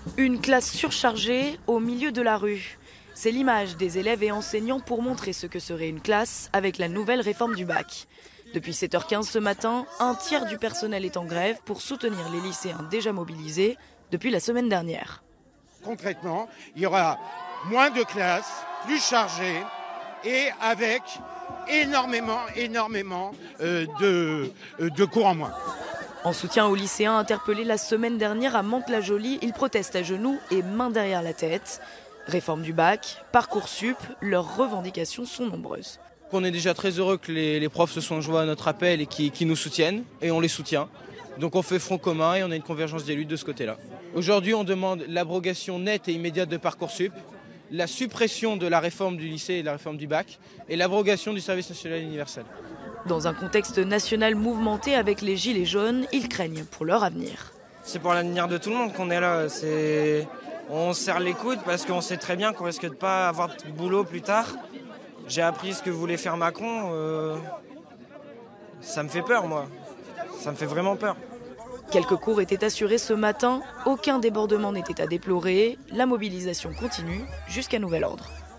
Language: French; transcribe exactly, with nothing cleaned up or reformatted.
Une classe surchargée au milieu de la rue. C'est l'image des élèves et enseignants pour montrer ce que serait une classe avec la nouvelle réforme du bac. Depuis sept heures quinze ce matin, un tiers du personnel est en grève pour soutenir les lycéens déjà mobilisés depuis la semaine dernière. Concrètement, il y aura moins de classes, plus chargées et avec énormément, énormément euh, de, euh, de cours en moins. En soutien aux lycéens interpellés la semaine dernière à Mantes-la-Jolie, ils protestent à genoux et main derrière la tête. Réforme du bac, Parcoursup, leurs revendications sont nombreuses. On est déjà très heureux que les, les profs se soient joints à notre appel et qui, qui nous soutiennent, et on les soutient. Donc on fait front commun et on a une convergence des luttes de ce côté-là. Aujourd'hui, on demande l'abrogation nette et immédiate de Parcoursup, la suppression de la réforme du lycée et de la réforme du bac, et l'abrogation du service national universel. Dans un contexte national mouvementé avec les gilets jaunes, ils craignent pour leur avenir. C'est pour l'avenir de tout le monde qu'on est là. C'est... On se serre les coudes parce qu'on sait très bien qu'on risque de pas avoir de boulot plus tard. J'ai appris ce que voulait faire Macron. Euh... Ça me fait peur, moi. Ça me fait vraiment peur. Quelques cours étaient assurés ce matin. Aucun débordement n'était à déplorer. La mobilisation continue jusqu'à nouvel ordre.